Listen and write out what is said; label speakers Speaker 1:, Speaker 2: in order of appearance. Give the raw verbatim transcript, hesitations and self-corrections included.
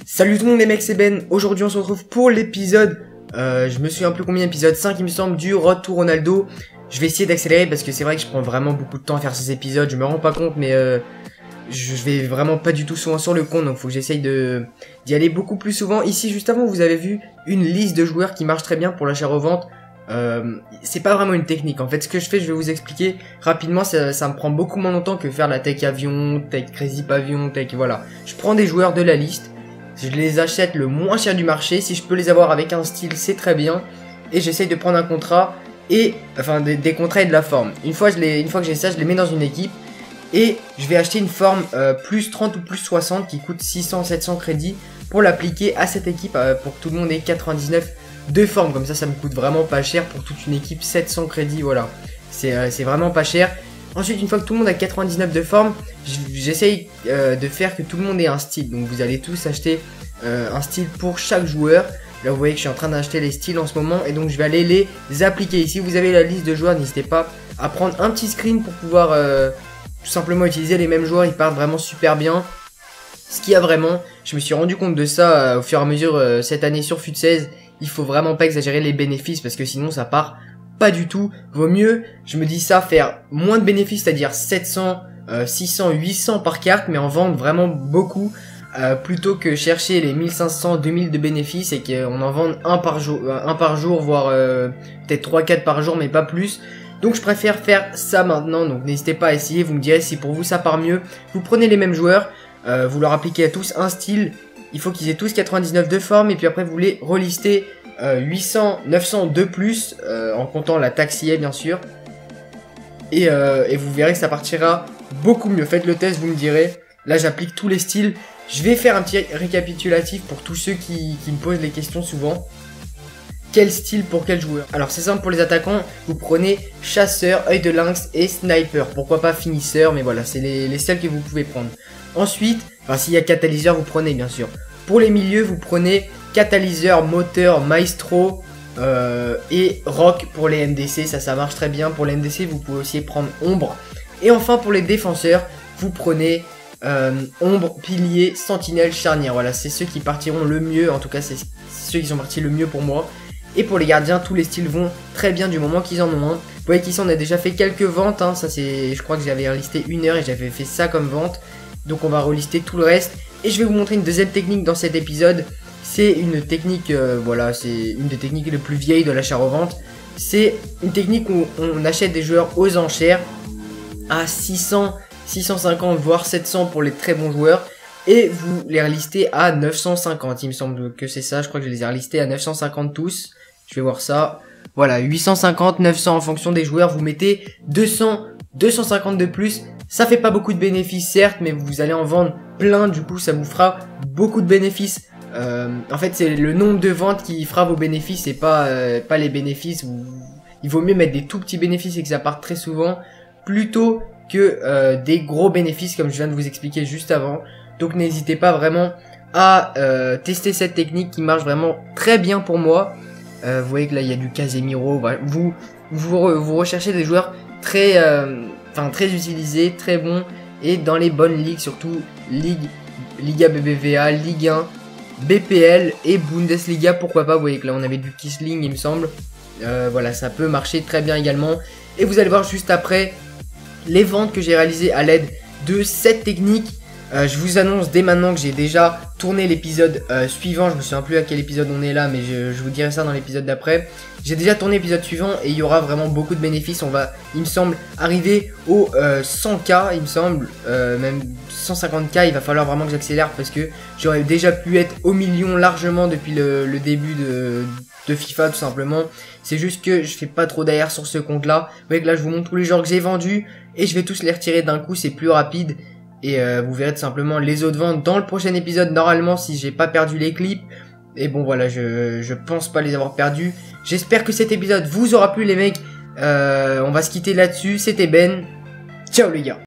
Speaker 1: Salut tout le monde les mecs, c'est Ben. Aujourd'hui on se retrouve pour l'épisode, euh, je me souviens plus combien, épisode cinq il me semble, du Road to Ronaldo. Je vais essayer d'accélérer parce que c'est vrai que je prends vraiment beaucoup de temps à faire ces épisodes, je me rends pas compte mais euh, je vais vraiment pas du tout souvent sur le compte, donc faut que j'essaye de d'y aller beaucoup plus souvent. Ici juste avant vous avez vu une liste de joueurs qui marche très bien pour l'achat-revente. Euh, c'est pas vraiment une technique en fait, ce que je fais je vais vous expliquer rapidement, ça, ça me prend beaucoup moins longtemps que faire la tech avion, tech crazy pavillon, tech voilà. Je prends des joueurs de la liste, je les achète le moins cher du marché, si je peux les avoir avec un style c'est très bien, et j'essaye de prendre un contrat, et enfin des, des contrats et de la forme. Une fois, je les, une fois que j'ai ça, je les mets dans une équipe, et je vais acheter une forme euh, plus trente ou plus soixante qui coûte six cents sept cents crédits pour l'appliquer à cette équipe, euh, pour que tout le monde ait quatre-vingt-dix-neuf de forme, comme ça ça me coûte vraiment pas cher pour toute une équipe, sept cents crédits, voilà, c'est euh, c'est vraiment pas cher. Ensuite, une fois que tout le monde a quatre-vingt-dix-neuf de forme, j'essaye euh, de faire que tout le monde ait un style. Donc vous allez tous acheter euh, un style pour chaque joueur. Là vous voyez que je suis en train d'acheter les styles en ce moment, et donc je vais aller les appliquer. Ici vous avez la liste de joueurs, n'hésitez pas à prendre un petit screen pour pouvoir euh, tout simplement utiliser les mêmes joueurs, ils partent vraiment super bien. Ce qu'il y a vraiment, je me suis rendu compte de ça euh, au fur et à mesure euh, cette année sur F U T seize. Il faut vraiment pas exagérer les bénéfices parce que sinon ça part pas du tout. Vaut mieux, je me dis ça, faire moins de bénéfices, c'est-à-dire sept cents, euh, six cents, huit cents par carte, mais en vendre vraiment beaucoup, euh, plutôt que chercher les mille cinq cents, deux mille de bénéfices et qu'on en vende un par jour, un par jour, voire euh, peut-être trois quatre par jour, mais pas plus. Donc je préfère faire ça maintenant, donc n'hésitez pas à essayer, vous me direz si pour vous ça part mieux. Vous prenez les mêmes joueurs, euh, vous leur appliquez à tous un style, il faut qu'ils aient tous quatre-vingt-dix-neuf de forme, et puis après vous les relistez euh, huit cents, neuf cents de plus, euh, en comptant la taxe I A bien sûr. Et, euh, et vous verrez que ça partira beaucoup mieux. Faites le test, vous me direz. Là j'applique tous les styles. Je vais faire un petit récapitulatif pour tous ceux qui, qui me posent les questions souvent. Quel style pour quel joueur? Alors c'est simple pour les attaquants, vous prenez chasseur, œil de lynx et sniper. Pourquoi pas finisseur, mais voilà, c'est les, les seuls que vous pouvez prendre. Ensuite, enfin s'il y a catalyseur, vous prenez bien sûr. Pour les milieux, vous prenez catalyseur, moteur, maestro euh, et rock pour les M D C. Ça, ça marche très bien. Pour les M D C, vous pouvez aussi prendre ombre. Et enfin, pour les défenseurs, vous prenez euh, ombre, pilier, sentinelle, charnière. Voilà, c'est ceux qui partiront le mieux. En tout cas, c'est ceux qui sont partis le mieux pour moi. Et pour les gardiens, tous les styles vont très bien du moment qu'ils en ont un. Vous voyez qu'ici, on a déjà fait quelques ventes. Hein. Ça, c'est, je crois que j'avais listé une heure et j'avais fait ça comme vente. Donc, on va relister tout le reste. Et je vais vous montrer une deuxième technique dans cet épisode. C'est une technique, euh, voilà, c'est une des techniques les plus vieilles de l'achat-revente. C'est une technique où on achète des joueurs aux enchères à six cents, six cent cinquante, voire sept cents pour les très bons joueurs. Et vous les relistez à neuf cent cinquante. Il me semble que c'est ça, je crois que je les ai relistés à neuf cent cinquante tous. Je vais voir ça. Voilà, huit cent cinquante, neuf cents en fonction des joueurs. Vous mettez deux cents, deux cent cinquante de plus. Ça fait pas beaucoup de bénéfices certes, mais vous allez en vendre plein, du coup ça vous fera beaucoup de bénéfices. Euh, en fait c'est le nombre de ventes qui fera vos bénéfices et pas, euh, pas les bénéfices. Vous... Il vaut mieux mettre des tout petits bénéfices et que ça parte très souvent, plutôt que euh, des gros bénéfices comme je viens de vous expliquer juste avant. Donc n'hésitez pas vraiment à euh, tester cette technique qui marche vraiment très bien pour moi. Euh, vous voyez que là il y a du Casemiro, vous, vous, vous recherchez des joueurs très... Euh, Enfin, très utilisé, très bon, et dans les bonnes ligues, surtout Ligue, Liga B B V A, Ligue un, B P L et Bundesliga, pourquoi pas. Vous voyez que là on avait du Kisling il me semble, euh, voilà, ça peut marcher très bien également. Et vous allez voir juste après les ventes que j'ai réalisées à l'aide de cette technique. Euh, je vous annonce dès maintenant que j'ai déjà tourné l'épisode euh, suivant. Je me souviens plus à quel épisode on est là, mais je, je vous dirai ça dans l'épisode d'après. J'ai déjà tourné l'épisode suivant et il y aura vraiment beaucoup de bénéfices. On va, il me semble, arriver aux euh, cent K, il me semble, euh, même cent cinquante K. Il va falloir vraiment que j'accélère parce que j'aurais déjà pu être au million largement depuis le, le début de, de FIFA tout simplement. C'est juste que je fais pas trop d'A R sur ce compte là. Vous voyez que là je vous montre tous les joueurs que j'ai vendus et je vais tous les retirer d'un coup, c'est plus rapide. Et euh, vous verrez tout simplement les autres ventes dans le prochain épisode normalement si j'ai pas perdu les clips. Et bon voilà, je, je pense pas les avoir perdus. J'espère que cet épisode vous aura plu les mecs. Euh, on va se quitter là-dessus. C'était Ben. Ciao les gars.